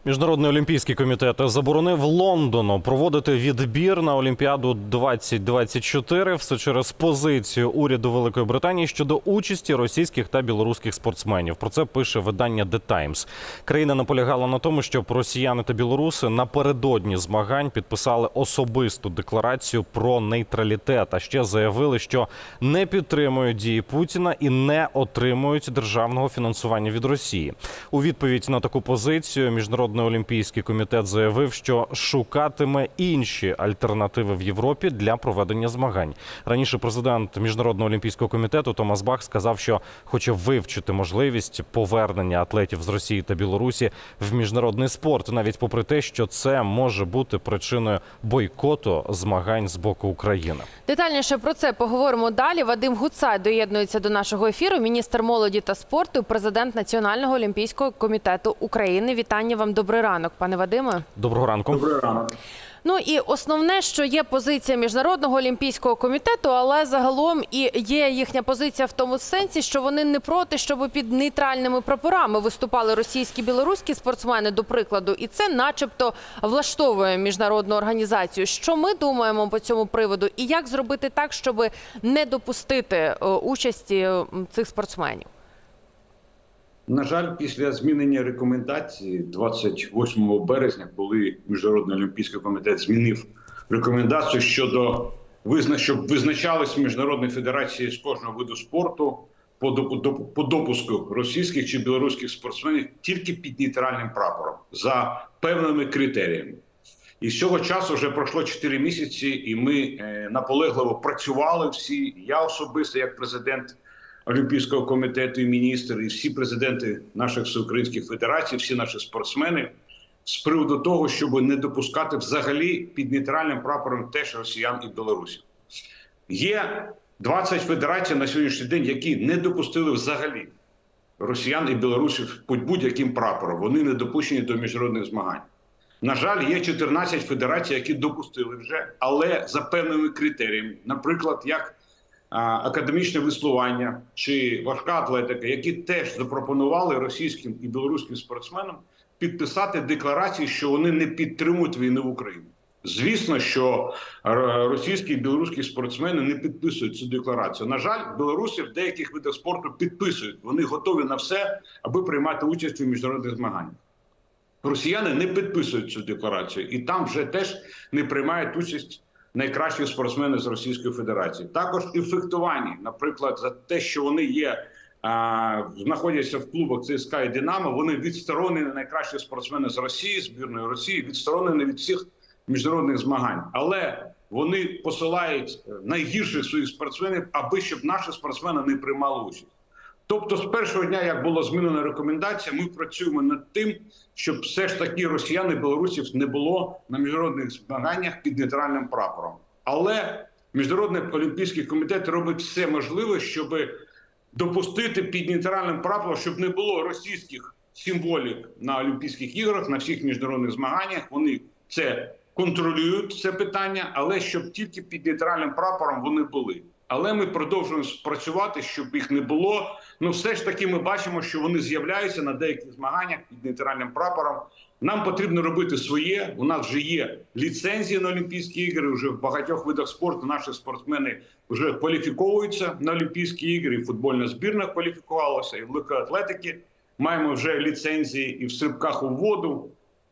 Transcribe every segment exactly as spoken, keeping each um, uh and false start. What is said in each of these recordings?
Міжнародний олімпійський комітет заборонив Лондону проводити відбір на Олімпіаду двадцять двадцять чотири. Все через позицію уряду Великої Британії щодо участі російських та білоруських спортсменів. Про це пише видання The Times. Країна наполягала на тому, щоб росіяни та білоруси напередодні змагань підписали особисту декларацію про нейтралітет. А ще заявили, що не підтримують дії Путіна і не отримують державного фінансування від Росії. У відповідь на таку позицію Міжнародний Олімпійський комітет заявив, що шукатиме інші альтернативи в Європі для проведення змагань. Раніше президент Міжнародного Олімпійського комітету Томас Бах сказав, що хоче вивчити можливість повернення атлетів з Росії та Білорусі в міжнародний спорт, навіть попри те, що це може бути причиною бойкоту змагань з боку України. Детальніше про це поговоримо далі. Вадим Гуцай доєднується до нашого ефіру, міністр молоді та спорту, президент Національного олімпійського комітету України. Вітання вам, добрий ранок, пане Вадиме. Доброго ранку. Добрий ранок. Ну і основне, що є позиція Міжнародного олімпійського комітету, але загалом і є їхня позиція в тому сенсі, що вони не проти, щоб під нейтральними прапорами виступали російські, білоруські спортсмени, до прикладу, і це начебто влаштовує міжнародну організацію. Що ми думаємо по цьому приводу і як зробити так, щоб не допустити участі цих спортсменів? На жаль, після змінення рекомендацій двадцять восьмого березня, коли Міжнародний олімпійський комітет змінив рекомендацію щодо визна... щоб визначались міжнародні федерації з кожного виду спорту по, доп... по допуску російських чи білоруських спортсменів тільки під нейтральним прапором за певними критеріями. І з цього часу вже пройшло чотири місяці, і ми е, наполегливо працювали всі, я особисто як президент Олімпійського комітету і міністр, і всі президенти наших всеукраїнських федерацій, всі наші спортсмени, з приводу того, щоб не допускати взагалі під нейтральним прапором теж росіян і білорусів. Є двадцять федерацій на сьогоднішній день, які не допустили взагалі росіян і білорусів під будь-яким прапором. Вони не допущені до міжнародних змагань. На жаль, є чотирнадцять федерацій, які допустили вже, але за певними критеріями. Наприклад, як академічне веслування чи важка атлетика, які теж запропонували російським і білоруським спортсменам підписати декларації, що вони не підтримують війну в Україні. Звісно, що російські і білоруські спортсмени не підписують цю декларацію. На жаль, білорусі в деяких видах спорту підписують. Вони готові на все, аби приймати участь у міжнародних змаганнях. Росіяни не підписують цю декларацію і там вже теж не приймають участь найкращі спортсмени з Російської Федерації. Також і в фехтуванні, наприклад, за те, що вони є, а, знаходяться в клубах ЦСКА і Динамо, вони відсторонені найкращі спортсмени з Росії, збірної Росії, відсторонені від всіх міжнародних змагань. Але вони посилають найгірших своїх спортсменів, аби щоб наші спортсмени не приймали участь. Тобто з першого дня, як було змінено рекомендація, ми працюємо над тим, щоб все ж таки росіян і білорусів не було на міжнародних змаганнях під нейтральним прапором. Але Міжнародний олімпійський комітет робить все можливе, щоб допустити під нейтральним прапором, щоб не було російських символік на Олімпійських іграх, на всіх міжнародних змаганнях. Вони це контролюють, це питання, але щоб тільки під нейтральним прапором вони були. Але ми продовжуємо працювати, щоб їх не було. Ну, все ж таки ми бачимо, що вони з'являються на деяких змаганнях під нейтральним прапором. Нам потрібно робити своє. У нас вже є ліцензії на Олімпійські ігри, вже в багатьох видах спорту наші спортсмени вже кваліфіковуються на Олімпійські ігри, і футбольна збірна кваліфікувалася, і в легкої атлетики маємо вже ліцензії і в стрибках у воду,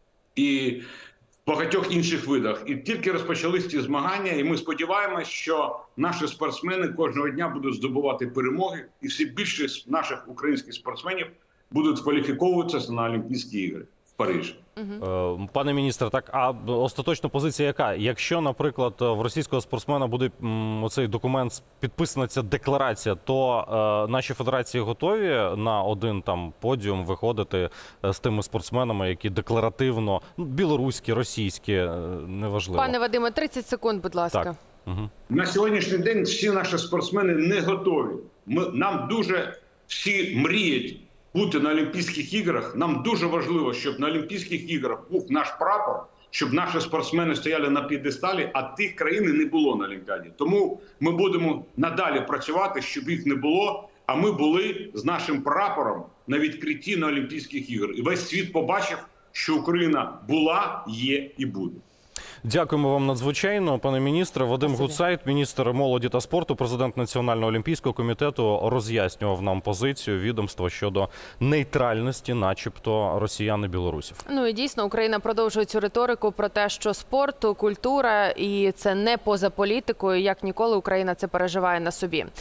і в багатьох інших видах. І тільки розпочалися ці змагання, і ми сподіваємося, що наші спортсмени кожного дня будуть здобувати перемоги, і все більше наших українських спортсменів будуть кваліфіковуватися на Олімпійські ігри в Парижі. Угу. Пане міністр, так, а остаточна позиція яка? Якщо, наприклад, в російського спортсмена буде м, оцей документ, підписана ця декларація, то е, наші федерації готові на один там подіум виходити з тими спортсменами, які декларативно, ну, білоруські, російські, неважливо. Пане Вадиме, тридцять секунд, будь ласка. Так. Угу. На сьогоднішній день всі наші спортсмени не готові. Ми, нам дуже всі мріють бути на Олімпійських іграх. Нам дуже важливо, щоб на Олімпійських іграх був наш прапор, щоб наші спортсмени стояли на п'єдесталі, а тих країн не було на Олімпіаді. Тому ми будемо надалі працювати, щоб їх не було, а ми були з нашим прапором на відкритті на Олімпійських іграх. І весь світ побачив що Україна була, є і буде. Дякуємо вам надзвичайно, пане міністре. Вадим Спасибі. Гутцайт, міністр молоді та спорту, президент Національного олімпійського комітету, роз'яснював нам позицію відомства щодо нейтральності, начебто, росіян і білорусів. Ну і дійсно Україна продовжує цю риторику про те, що спорт, культура і це не поза політикою. Як ніколи Україна це переживає на собі.